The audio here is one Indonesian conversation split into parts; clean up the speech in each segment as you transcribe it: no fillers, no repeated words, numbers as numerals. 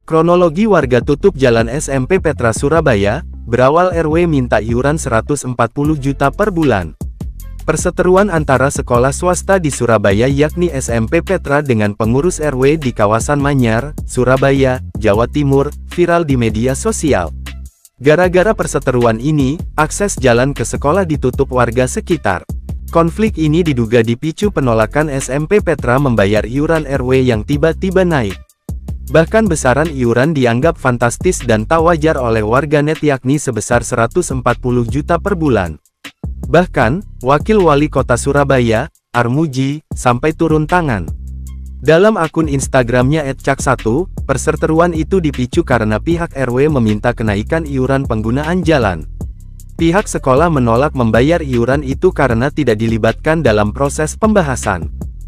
Kronologi warga tutup jalan SMP Petra Surabaya, berawal RW minta iuran 140 juta per bulan. Perseteruan antara sekolah swasta di Surabaya yakni SMP Petra dengan pengurus RW di kawasan Manyar, Surabaya, Jawa Timur, viral di media sosial. Gara-gara perseteruan ini, akses jalan ke sekolah ditutup warga sekitar. Konflik ini diduga dipicu penolakan SMP Petra membayar iuran RW yang tiba-tiba naik. Bahkan besaran iuran dianggap fantastis dan tak wajar oleh warganet yakni sebesar 140 juta per bulan. Bahkan, Wakil Wali Kota Surabaya, Armuji, sampai turun tangan. Dalam akun Instagramnya @cak1, perseteruan itu dipicu karena pihak RW meminta kenaikan iuran penggunaan jalan. Pihak sekolah menolak membayar iuran itu karena tidak dilibatkan dalam proses pembahasan.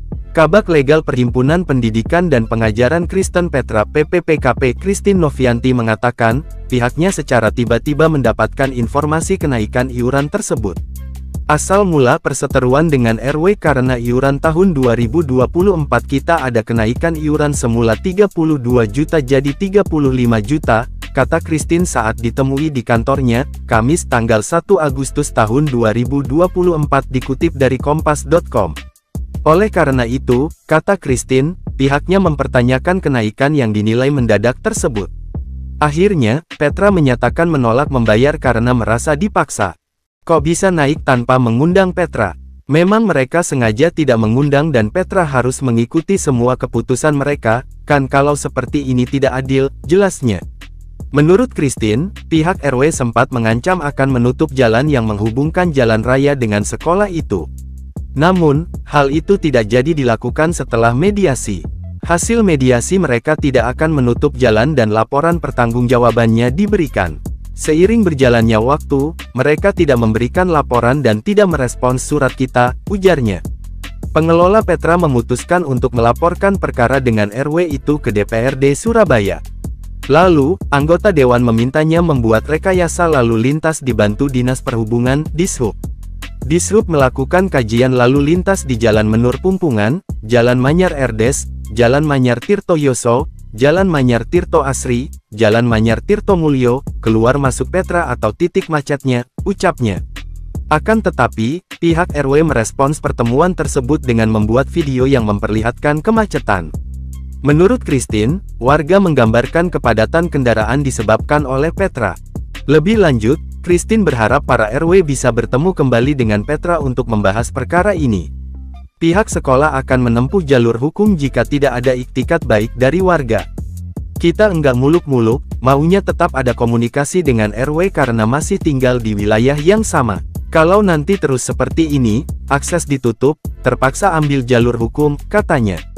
Kabag Legal Perhimpunan Pendidikan dan Pengajaran Kristen Petra PPPKP Christine Novianti mengatakan, pihaknya secara tiba-tiba mendapatkan informasi kenaikan iuran tersebut. Asal mula perseteruan dengan RW karena iuran tahun 2024 kita ada kenaikan iuran semula 32 juta jadi 35 juta, kata Christine saat ditemui di kantornya, Kamis tanggal 1 Agustus tahun 2024 dikutip dari kompas.com. Oleh karena itu, kata Christine, pihaknya mempertanyakan kenaikan yang dinilai mendadak tersebut. Akhirnya, Petra menyatakan menolak membayar karena merasa dipaksa. Kok bisa naik tanpa mengundang Petra? Memang mereka sengaja tidak mengundang dan Petra harus mengikuti semua keputusan mereka, kan kalau seperti ini tidak adil, jelasnya. Menurut Christine, pihak RW sempat mengancam akan menutup jalan yang menghubungkan jalan raya dengan sekolah itu. Namun, hal itu tidak jadi dilakukan setelah mediasi. Hasil mediasi mereka tidak akan menutup jalan dan laporan pertanggungjawabannya diberikan. Seiring berjalannya waktu, mereka tidak memberikan laporan dan tidak merespons surat kita, ujarnya. Pengelola Petra memutuskan untuk melaporkan perkara dengan RW itu ke DPRD Surabaya. Lalu, anggota dewan memintanya membuat rekayasa lalu lintas dibantu Dinas Perhubungan, Dishub. Dishub melakukan kajian lalu lintas di Jalan Menur Pumpungan, Jalan Manyar Erdes, Jalan Manyar Tirto Yoso, Jalan Manyar Tirto Asri, Jalan Manyar Tirto Mulyo, keluar masuk Petra atau titik macetnya, ucapnya. Akan tetapi, pihak RW merespons pertemuan tersebut dengan membuat video yang memperlihatkan kemacetan. Menurut Christine, warga menggambarkan kepadatan kendaraan disebabkan oleh Petra. Lebih lanjut, Christine berharap para RW bisa bertemu kembali dengan Petra untuk membahas perkara ini. Pihak sekolah akan menempuh jalur hukum jika tidak ada iktikat baik dari warga. Kita enggak muluk-muluk, maunya tetap ada komunikasi dengan RW karena masih tinggal di wilayah yang sama. Kalau nanti terus seperti ini, akses ditutup, terpaksa ambil jalur hukum, katanya.